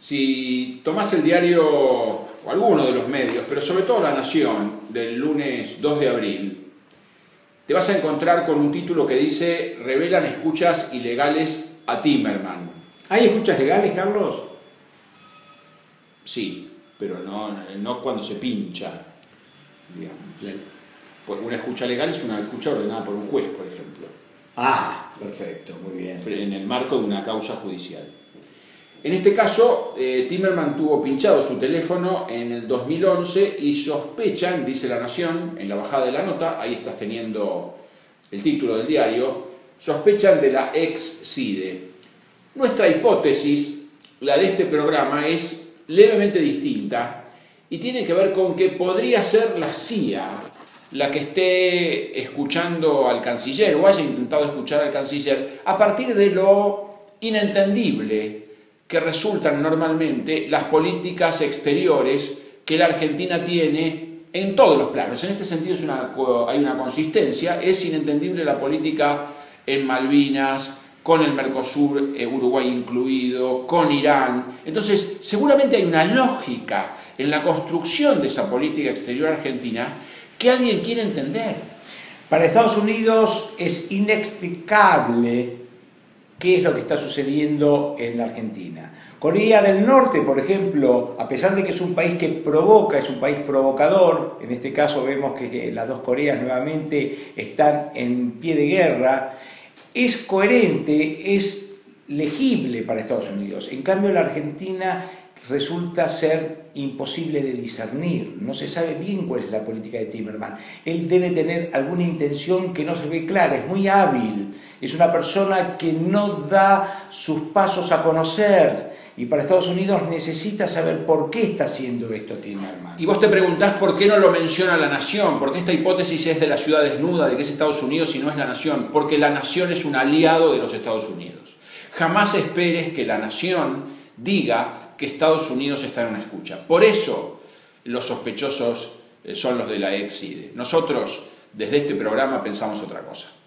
Si tomás el diario o alguno de los medios, pero sobre todo La Nación, del lunes 2 de abril, te vas a encontrar con un título que dice: revelan escuchas ilegales a Timerman. ¿Hay escuchas legales, Carlos? Sí, pero no cuando se pincha, digamos. Pues una escucha legal es una escucha ordenada por un juez, por ejemplo. Ah, perfecto, muy bien. En el marco de una causa judicial. En este caso, Timerman tuvo pinchado su teléfono en el 2011 y sospechan, dice La Nación, en la bajada de la nota, ahí estás teniendo el título del diario, sospechan de la ex CIDE. Nuestra hipótesis, la de este programa, es levemente distinta y tiene que ver con que podría ser la CIA la que esté escuchando al canciller o haya intentado escuchar al canciller a partir de lo inentendible que resultan normalmente las políticas exteriores que la Argentina tiene en todos los planos. En este sentido hay una consistencia, es inentendible la política en Malvinas, con el Mercosur, Uruguay incluido, con Irán. Entonces, seguramente hay una lógica en la construcción de esa política exterior argentina que alguien quiere entender. Para Estados Unidos es inexplicable qué es lo que está sucediendo en la Argentina. Corea del Norte, por ejemplo, a pesar de que es un país que provoca, es un país provocador, en este caso vemos que las dos Coreas nuevamente están en pie de guerra, es coherente, es legible para Estados Unidos. En cambio, la Argentina resulta ser imposible de discernir, no se sabe bien cuál es la política de Timerman. Él debe tener alguna intención que no se ve clara, es muy hábil, es una persona que no da sus pasos a conocer y para Estados Unidos necesita saber por qué está haciendo esto Timerman. Y vos te preguntás por qué no lo menciona La Nación, porque esta hipótesis es de la ciudad desnuda, de que es Estados Unidos y no es La Nación, porque La Nación es un aliado de los Estados Unidos. Jamás esperes que La Nación diga que Estados Unidos está en una escucha. Por eso los sospechosos son los de la ex CIDE. Nosotros, desde este programa, pensamos otra cosa.